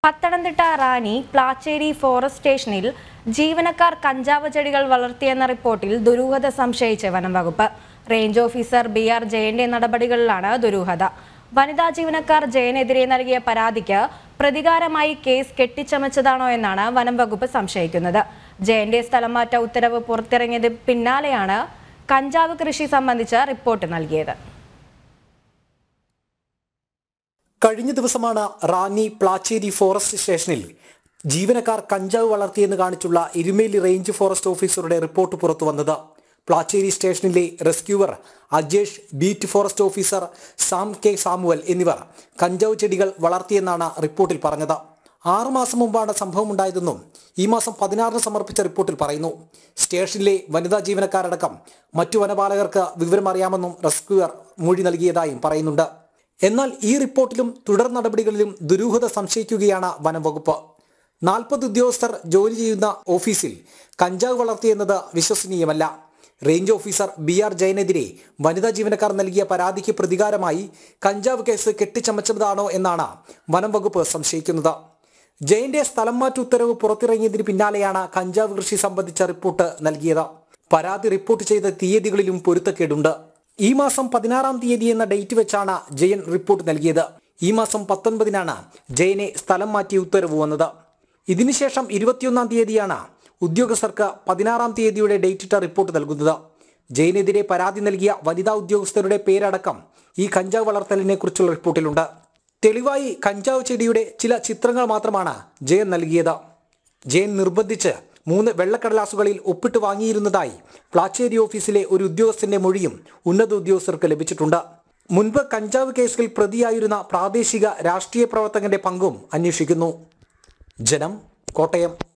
Pathanamthitta Ranni Plachery forest സ്റ്റേഷനിൽ ജീവനക്കാർ കഞ്ചാവ് ചെടികൾ വളർത്തിയെന്ന റിപ്പോർട്ടിൽ ദുരൂഹത സംശയിച്ച് വനം വകുപ്പ്. റേഞ്ച് ഓഫീസർ BR ജയന്റെ നടപടികളിലാണ് ദുരൂഹത. വനിതാ ജീവനക്കാർ ജയനെതിരെ നൽകിയ പരാതിക്ക് പ്രതികാരമായി കേസ് കെട്ടിച്ചമച്ചതാണോ എന്നാണ് വനം വകുപ്പ് സംശയിക്കുന്നത്. ജയന്റെ സ്ഥലം മാറ്റ ഉത്തരവ് പുറത്തിറങ്ങിയതിന് പിന്നാലെയാണ് കഞ്ചാവ് കൃഷി സംബന്ധിച്ച റിപ്പോർട്ട് നൽകിയത്. കഴിഞ്ഞ ദിവസമാണ് റാന്നി പ്ലാച്ചേരി ഫോറസ്റ്റ് സ്റ്റേഷനിൽ ജീവനക്കാർ കഞ്ചാവ് വളർത്തിയെന്ന് കാണിച്ചുള്ള എരുമേലി റേഞ്ച് ഫോറസ്റ്റ് ഓഫീസറുടെ റിപ്പോർട്ട് പുറത്തു വന്നത്. പ്ലാച്ചേരി സ്റ്റേഷനിലെ rescuer Ajesh, beat forest officer Sam K Samuel എന്നിവർ കഞ്ചാവ് ചെടികൾ വളർത്തിയെന്നാണ് റിപ്പോർട്ടിൽ പറഞ്ഞത്. 6 മാസം മുമ്പാണ് സംഭവം ഉണ്ടായതെന്നും ഈ മാസം 16 സമർപ്പിച്ച റിപ്പോർട്ടിൽ പറയുന്നു. സ്റ്റേഷനിലെ വനിതാ ജീവനക്കാരടക്കം മറ്റു വനപാലകർക്ക് വിവരം അറിയാമെന്നും റെസ്ക്യൂവർ മൊഴി നൽകിയതായും പറയുന്നുണ്ട്. എന്നാൽ ഈ റിപ്പോർട്ടിലും തുടർ നടപടികളിലും ദുരൂഹത സംശയിക്കുകയാണ് വനം വകുപ്പ്. 40 ഉദ്യോഗസ്ഥർ ജോലി ചെയ്യുന്ന ഓഫീസിൽ കഞ്ചാവ് വളർത്തിയെന്നത് വിശ്വസനീയമല്ല. റേഞ്ച് ഓഫീസർ BR ജയനെതിരെ വനിതാ ജീവനക്കാർ നൽകിയ പരാതിക്ക് പ്രതികാരമായി കഞ്ചാവ് കേസ് കെട്ടിച്ചമച്ചതാണോ എന്നാണ് വനം വകുപ്പ് സംശയിക്കുന്നത്. ജയന്റെ സ്ഥലം മാറ്റ ഉത്തരവ് പുറത്തിറങ്ങിയതിന് പിന്നാലെയാണ് കഞ്ചാവ് കൃഷി സംബന്ധിച്ച റിപ്പോർട്ട് നൽകിയത്. പരാതി റിപ്പോർട്ട് ചെയ്ത തീയതികളിലും പൊരുത്തക്കേടുണ്ട്. ഈ മാസം 16-ാം തീയതി എന്ന ഡേറ്റ് വെച്ചാണ് ജയൻ റിപ്പോർട്ട് നൽകിയത്. ഈ മാസം 19-നാണ് ജയനെ സ്ഥലം മാറ്റിയ ഉത്തരവ് വന്നത്. ഇതിനുശേഷം 21-ാം തീയതിയാണ് ഉദ്യോഗസ്ഥർക്ക് 16-ാം തീയതിയുടെ ഡേറ്റിട്ട റിപ്പോർട്ട് നൽകുന്നത്. ജയനെതിരെ പരാതി നൽകിയ വനിതാ ഉദ്യോഗസ്ഥരുടെ പേരടക്കം ഈ കഞ്ചാവ് വളർത്തലിനെ കുറിച്ചുള്ള റിപ്പോർട്ടിലുണ്ട്. തെളിവായി കഞ്ചാവ് ചെടിയുടെ ചില ചിത്രങ്ങൾ മാത്രമാണ് ജയൻ നൽകിയത്. ജയൻ നിർബന്ധിച്ച് 3 വെള്ളക്കടലാസുകളിൽ ഒപ്പിട്ട് വാങ്ങിയിരുന്നതായി പ്ലാച്ചേരി ഓഫീസിലെ ഒരു ഉദ്യോഗസ്ഥന്റെ മൊഴിയും ഉന്നത ഉദ്യോഗസ്ഥർക്ക് ലഭിച്ചിട്ടുണ്ട്. മുൻപ് കഞ്ചാവ് കേസിൽ പ്രതിയായിരുന്ന പ്രാദേശിക രാഷ്ട്രീയ പ്രവർത്തകന്റെ പങ്കും അന്വേഷിക്കുന്നു. ജനം, കോട്ടയം.